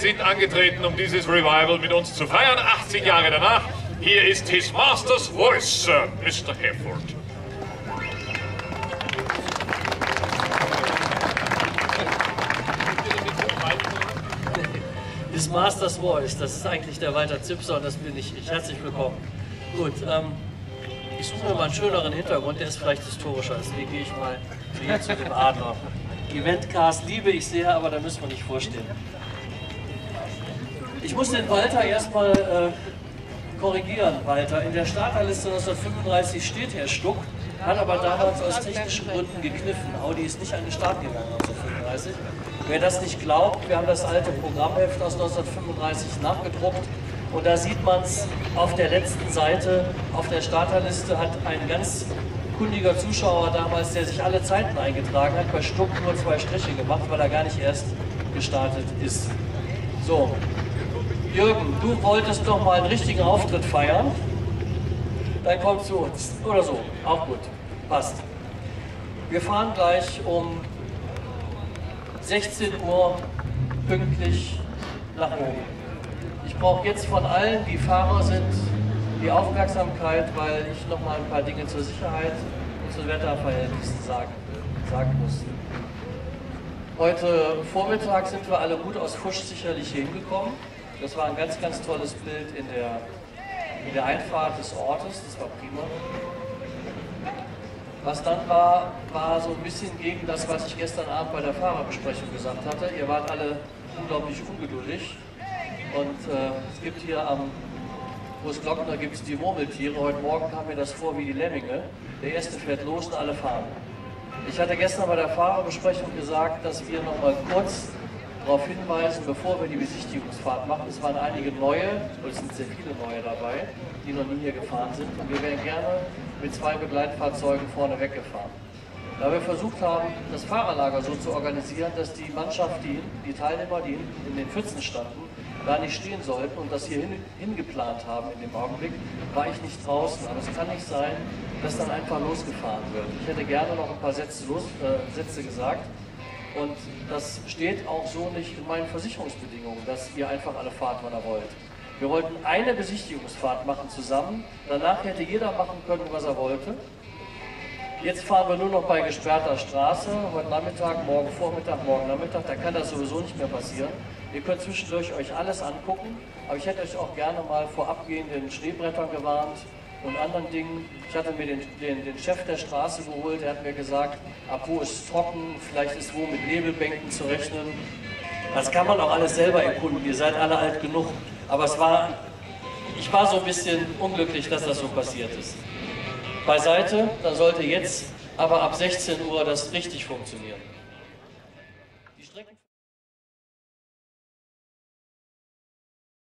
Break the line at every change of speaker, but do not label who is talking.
sind angetreten, um dieses Revival mit uns zu feiern, 80 Jahre danach. Hier ist His Master's Voice, Mr. Hefford.
His Master's Voice, das ist eigentlich der Walter Zipser und das bin ich. Herzlich willkommen. Gut, ich suche mir mal einen schöneren Hintergrund, der ist vielleicht historischer. Deswegen gehe ich mal hier zu dem Adler. Eventcast liebe ich sehr, aber da müssen wir nicht vorstehen. Ich muss den Walter erstmal korrigieren, Walter. In der Starterliste 1935 steht Herr Stuck, hat aber damals aus technischen Gründen gekniffen. Audi ist nicht an den Start gegangen 1935. Wer das nicht glaubt, wir haben das alte Programmheft aus 1935 nachgedruckt und da sieht man es auf der letzten Seite, auf der Starterliste hat ein ganz kundiger Zuschauer damals, der sich alle Zeiten eingetragen hat, bei Stuck nur 2 Striche gemacht, weil er gar nicht erst gestartet ist. So, Jürgen, du wolltest doch mal einen richtigen Auftritt feiern, dann komm zu uns. Oder so, auch gut, passt. Wir fahren gleich um 16 Uhr pünktlich nach oben. Ich brauche jetzt von allen, die Fahrer sind, die Aufmerksamkeit, weil ich noch mal ein paar Dinge zur Sicherheit und zu Wetterverhältnissen sagen muss. Heute Vormittag sind wir alle gut aus Fusch sicherlich hingekommen. Das war ein ganz, ganz tolles Bild in der Einfahrt des Ortes, das war prima. Was dann war so ein bisschen gegen das, was ich gestern Abend bei der Fahrerbesprechung gesagt hatte. Ihr wart alle unglaublich ungeduldig und es gibt hier am Großglockner gibt es die Murmeltiere. Heute Morgen kam mir das vor wie die Lemminge. Der erste fährt los und alle fahren. Ich hatte gestern bei der Fahrerbesprechung gesagt, dass wir noch mal kurz darauf hinweisen, bevor wir die Besichtigungsfahrt machen. Es waren einige neue, und es sind sehr viele neue dabei, die noch nie hier gefahren sind. Und wir wären gerne mit 2 Begleitfahrzeugen vorne weggefahren. Da wir versucht haben, das Fahrerlager so zu organisieren, dass die Mannschaft, die Teilnehmer, die in den Pfützen standen, da nicht stehen sollten und das hier hingeplant haben in dem Augenblick, war ich nicht draußen. Aber es kann nicht sein, dass dann einfach losgefahren wird. Ich hätte gerne noch ein paar Sätze gesagt. Und das steht auch so nicht in meinen Versicherungsbedingungen, dass ihr einfach alle fahrt, wann ihr wollt. Wir wollten eine Besichtigungsfahrt machen zusammen, danach hätte jeder machen können, was er wollte. Jetzt fahren wir nur noch bei gesperrter Straße, heute Nachmittag, morgen Vormittag, morgen Nachmittag, da kann das sowieso nicht mehr passieren. Ihr könnt zwischendurch euch alles angucken, aber ich hätte euch auch gerne mal vor abgehenden Schneebrettern gewarnt und anderen Dingen. Ich hatte mir den Chef der Straße geholt, der hat mir gesagt, ab wo ist trocken, vielleicht ist wo mit Nebelbänken zu rechnen. Das kann man auch alles selber erkunden, ihr seid alle alt genug. Aber ich war so ein bisschen unglücklich, dass das so passiert ist. Beiseite, dann sollte jetzt aber ab 16 Uhr das richtig funktionieren. Die Strecken